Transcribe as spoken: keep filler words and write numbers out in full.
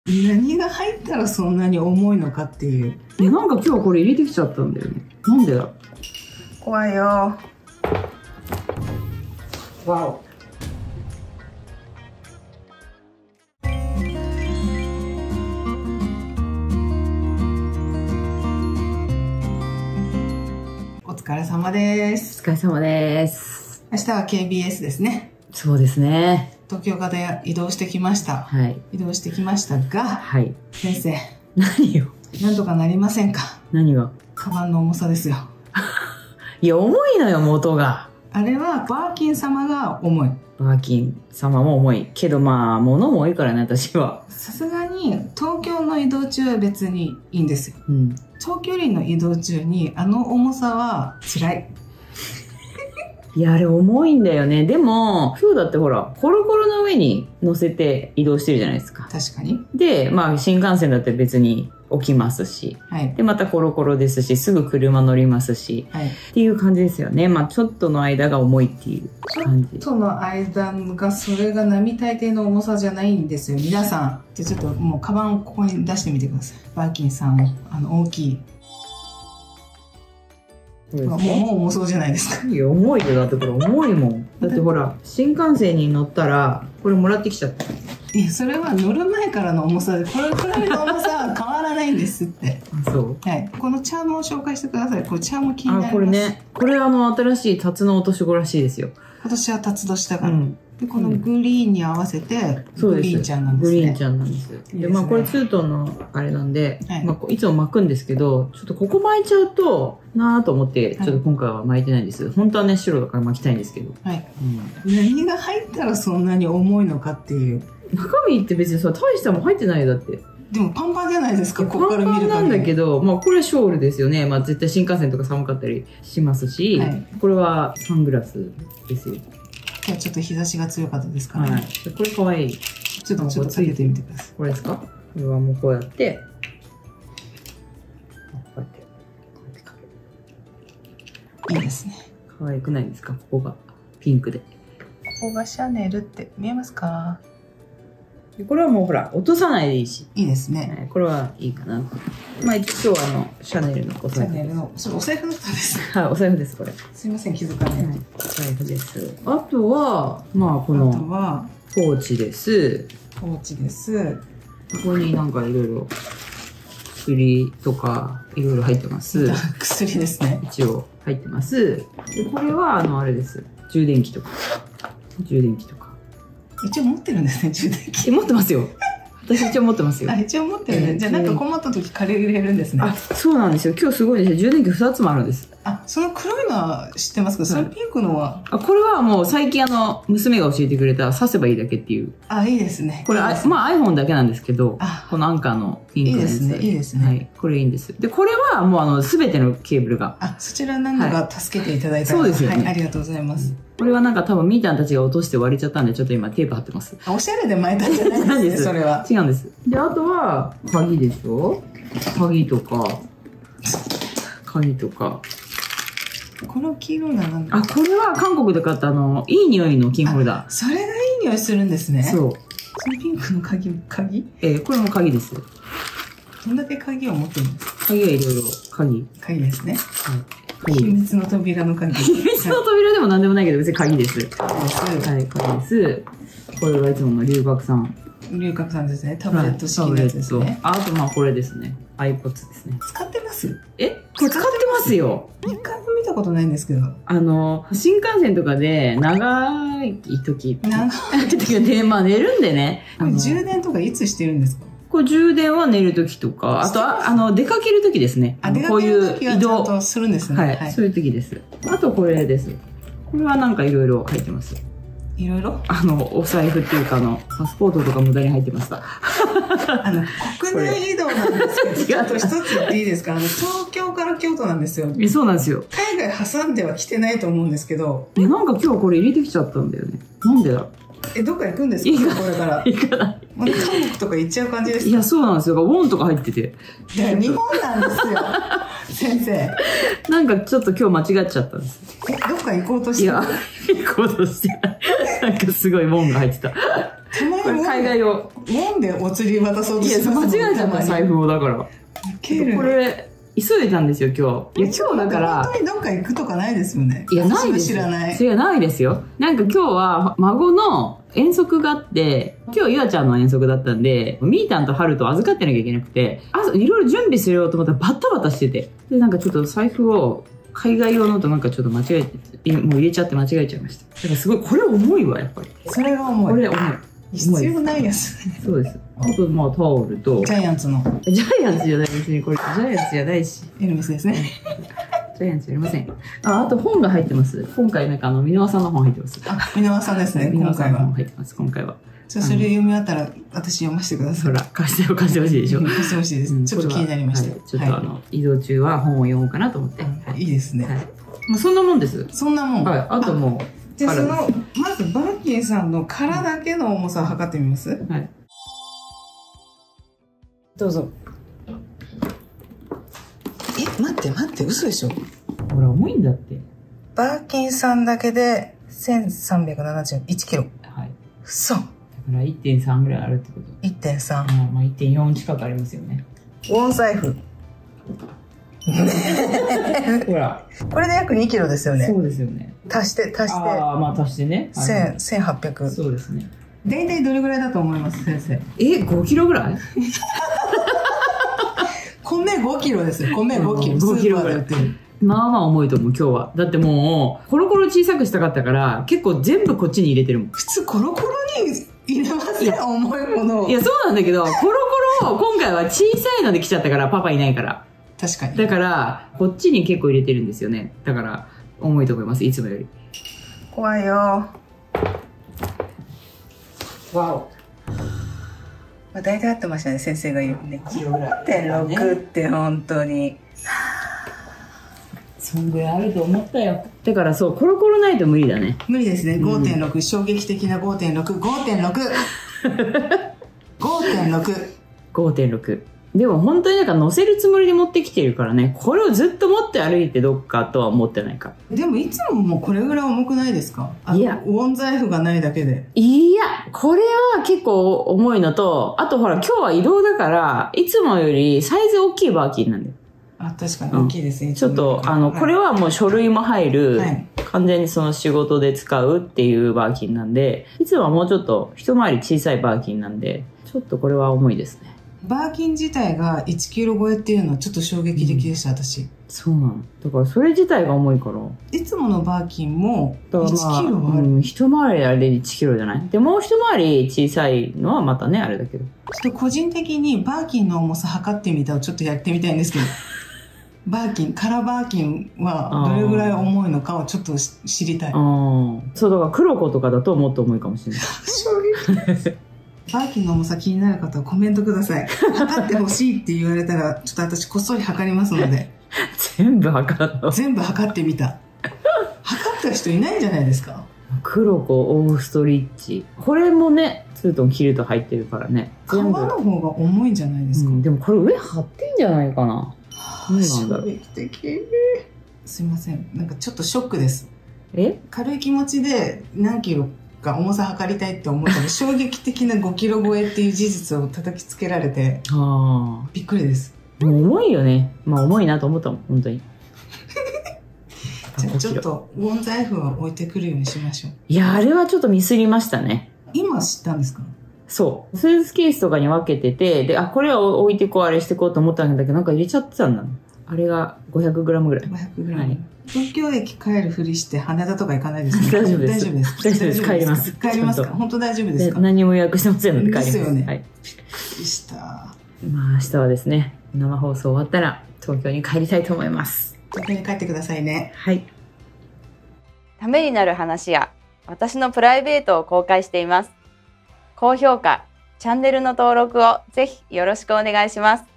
何が入ったらそんなに重いのかっていう。 いや、なんか今日これ入れてきちゃったんだよね。なんでだろう。 怖いよ。わお。お疲れ様です。 お疲れ様です。 明日は ケービーエス ですね。 そうですね。 東京から移動してきました。 はい。 移動してきましたが、 はい。 先生。 何よ。 なんとかなりませんか？ 何が？ カバンの重さですよ。 いや、重いのよ、元が。 あれはバーキン様が重い。 バーキン様も重い。けどまあ、物も多いからね、私は。 さすがに、東京の移動中は別にいいんですよ。 うん。 長距離の移動中に、あの重さは辛い。 いや、あれ重いんだよね。でも、今日だってほら、コロコロの上に乗せて移動してるじゃないですか。 確かに。 で、まあ、新幹線だって別に起きますし。 はい。 で、またコロコロですし、すぐ車乗りますし。 はい。 っていう感じですよね。まあ、ちょっとの間が重いっていう感じ。 ちょっとの間が、それが並大抵の重さじゃないんですよ。皆さん。じゃちょっともう、カバンをここに出してみてください。バーキンさんを、あの、大きい。もう、もう重そうじゃないですか。 いや、重いよ。だってこれ重いもん。だってほら、新幹線に乗ったら、これもらってきちゃった。 いや、それは乗る前からの重さで、これくらいの重さは変わらないんですって。 あ、そう。 はい。このチャームを紹介してください。これチャーム気になります。 あ、これね。これあの、新しいタツの落とし子らしいですよ。 今年はタツ年だから。 うん。 で、このグリーンに合わせて、グリーンちゃんなんですね。 グリーンちゃんなんです。で、まあこれツートンのあれなんで、 はい、 まあいつも巻くんですけど、ちょっとここ巻いちゃうとなぁと思って、ちょっと今回は巻いてないんです。本当はね、白だから巻きたいんですけど。 はい。うん、何が入ったらそんなに重いのかっていう。 中身って別にさ、大したもん入ってないよ、だって。 でもパンパンじゃないですか、ここから見ると。 パンパンなんだけど、まあこれショールですよね。まあ絶対新幹線とか寒かったりしますし、はい、これはサングラスですよ。 今日ちょっと日差しが強かったですからね。 はい。これかわいい。 ちょっとちょっとかけてみてください。 これですか？これはもうこうやって、こうやって、こうやってかける。いいですね。 可愛くないですか？ここがピンクで。ここがシャネルって見えますか？ これはもうほら、落とさないでいいし。 いいですね。 はい、これはいいかな。まあ一応あの、シャネルのお財布。 シャネルの、それお財布だったんです。 はい、お財布です、これ。 すいません、気づかない。はい、 お財布です。あとは、まあこの、 あとは、 ポーチです。 ポーチです。 ここになんかいろいろ、薬とか、いろいろ入ってます。 薬ですね。 一応入ってます。で、これはあの、あれです。充電器とか。充電器とか。 一応持ってるんですね、充電器。 持ってますよ。私一応持ってますよ。 あ、一応持ってるね。じゃあなんか困った時借りれるんですね。 あ、そうなんですよ。今日すごいですよ。充電器ふたつもあるんです。 あ、その黒いのは知ってますけど、そのピンクのは？ あ、これはもう最近あの、娘が教えてくれた、刺せばいいだけっていう。 あ、いいですね。 これ、まあ iPhone だけなんですけど、このアンカーのピンクのやつ。 いいですね、いいですね。 はい。これいいんです。で、これはもうあの、すべてのケーブルが。 あ、そちらなんだか助けていただいた。 そうですよね。 はい、ありがとうございます。 これはなんか多分みーたんたちが落として割れちゃったんで、ちょっと今テープ貼ってます。 あ、おしゃれで巻いたんじゃないですね、それは。 違うんです。で、あとは、鍵でしょ？鍵とか、鍵とか。 この黄色いのは何だ？ あ、これは韓国で買ったあの、いい匂いのキーホルダー。 それがいい匂いするんですね。 そう。 そのピンクの鍵、鍵？ えー、これも鍵です。 どんだけ鍵を持ってるんですか？ 鍵はいろいろ、鍵。 鍵ですね。 はい。 秘密の扉の鍵。 秘密の扉でも何でもないけど、別に鍵です。 鍵です。 はい、鍵です。これはいつもの龍角散。 龍角散ですね。タブレット式のやつですね。 あと、まあこれですね。iPods ですね。 使ってます？ え？これ使ってますよ。 一回も見たことないんですけど。 あの、新幹線とかで長い時。 長い時で、まあ寝るんでね。 これ充電とかいつしてるんですか？ これ充電は寝る時とか、あとは、あの、出かける時ですね。 あ、出かける時はちゃんとするんですね。 はい。そういう時です。あとこれです。これはなんかいろいろ入ってます。 いろいろあの、お財布っていうか、あの、パスポートとか無駄に入ってました。 あの、国内移動なんですけど、ちょっと一つ言っていいですか？あの、東京から京都なんですよ。 え、そうなんですよ。 海外挟んでは来てないと思うんですけど。 え、なんか今日これ入れてきちゃったんだよね。なんでだろう。 え、どっか行くんですか？これから。 行かない。 韓国とか行っちゃう感じですか？ いや、そうなんですよ。ウォンとか入ってて。 いや、日本なんですよ。先生。 なんかちょっと今日間違っちゃったんです。 え、どっか行こうとしていや、行こうとしてない。なんかすごいウォンが入ってた。 たま前これ海外用。 もんでお釣り渡そうといや、 してます間違えちゃった、財布をだから。 ケールこれ、急いでたんですよ、今日。いや、今日だから。 本当にどっか行くとかないですよね。 いや、ないです知らない。 いや、ないですよ。なんか今日は、孫の遠足があって、今日、ゆあちゃんの遠足だったんで、みーたんとはると預かってなきゃいけなくて、朝、いろいろ準備するようと思ったらバタバタしてて。で、なんかちょっと財布を、海外用のとなんかちょっと間違えて、もう入れちゃって間違えちゃいました。だからすごい、これ重いわ、やっぱり。 それが重い。 これ重い。 必要ないやつ。 そうです。あと、まあ、タオルと。 ジャイアンツの。 ジャイアンツじゃない、別にこれ。ジャイアンツじゃないし。 エルメスですね。 ジャイアンツやりません。あ、あと本が入ってます。今回なんかあの、箕輪さんの本入ってます。 あ、箕輪さんですね、 箕輪さんの本今回は。 入ってます、今回は。 じゃあそれ読み終わったら、私読ませてください。 ほら、貸して貸してほしいでしょ。 貸してほしいです。ちょっと気になりました。 ちょっとあの、移動中は本を読もうかなと思って。 いいですね。 まあ、そんなもんです。 そんなもん。 はい。あともう。 じゃあその、まずバーキンさんの殻だけの重さを測ってみます？ はい。 どうぞ。え、待って待って、嘘でしょ？ ほら、重いんだって。 バーキンさんだけでせんさんびゃくななじゅういちキロ。 はい。 嘘。 だから いってんさん ぐらいあるってこと。 いってんさん。 まあ、まあ、いってんよん近くありますよね。 ウォン財布。 ほら。 これで約にキロですよね。 そうですよね。 足して足して。 ああ、まあ足してね。 千、千八百。 そうですね。 大体どれぐらいだと思います、先生？ え、ごキロぐらい？ 米ごキロですよ。米ごキロ。 ごキロぐらい。まあまあ重いと思う、今日は。だってもう、コロコロ小さくしたかったから、結構全部こっちに入れてるもん。 普通コロコロに入れますね、重いものを。 いや、そうなんだけど、コロコロ、今回は小さいので来ちゃったから、パパいないから。 確かに。 だから、こっちに結構入れてるんですよね。だから、重いと思います、いつもより。 怖いよ。わお。まあ、大体合ってましたね、先生が言うね。ごてんろく って本当に。 そんぐらいあると思ったよ。だからそう、コロコロないと無理だね。 無理ですね。ごてんろく、うん、衝撃的な ごてんろく、ごてんろく。ごてんろく。 ごてんろく。でも本当になんか乗せるつもりで持ってきてるからね、これをずっと持って歩いてどっかとは思ってないか。 でもいつももうこれぐらい重くないですか？いや、ウォン財布がないだけで。 いや、これは結構重いのと、あとほら今日は移動だから、いつもよりサイズ大きいバーキンなんだよ。 あ、確かに大きいですね。うん、 ちょっと、あの、はい、これはもう書類も入る、はい、完全にその仕事で使うっていうバーキンなんで、いつもはもうちょっと一回り小さいバーキンなんで、ちょっとこれは重いですね。 バーキン自体がいちキロ超えっていうのはちょっと衝撃的でした、うん、私。 そうなの。だからそれ自体が重いから。 いつものバーキンもいちキロはある。 うん、一回りあれでいちキロじゃない。で、もう一回り小さいのはまたね、あれだけど。 ちょっと個人的にバーキンの重さ測ってみたをちょっとやってみたいんですけど。バーキン、カラーバーキンはどれぐらい重いのかをちょっと知りたい。ああ。 そう、だから黒子とかだともっと重いかもしれない。 衝撃。バーキンの重さ気になる方はコメントください。測ってほしいって言われたら、ちょっと私こっそり測りますので。 全部測るの？ 全部測ってみた。測った人いないんじゃないですか？ 黒子、オーストリッチ。これもね、ツートンキルト入ってるからね。 革の方が重いんじゃないですか？うん、 でもこれ上貼ってんじゃないかな。 衝撃的。すいません。なんかちょっとショックです。 え？ 軽い気持ちで何キロが重さ測りたいって思ったら衝撃的なごキロ超えっていう事実を叩きつけられてびっくりです。 もう重いよね。まあ重いなと思ったもん、本当に。 じゃあちょっとウォン財布は置いてくるようにしましょう。 いや、あれはちょっとミスりましたね。 今知ったんですか？ そう。スーツケースとかに分けてて、で、あ、これは置いてこう、あれしてこうと思ったんだけど、なんか入れちゃってたんだ。あれが ごひゃくグラム ぐらい。 ごひゃくグラム。はい。東京駅帰るふりして羽田とか行かないですね。 大丈夫です。 大丈夫です。 大丈夫です。帰ります。 帰りますか？本当大丈夫ですか？ 何も予約してませんので帰ります。 ですよね。 はい。びっくりした。まあ明日はですね、生放送終わったら東京に帰りたいと思います。 東京に帰ってくださいね。 はい。 ためになる話や私のプライベートを公開しています。高評価、チャンネルの登録をぜひよろしくお願いします。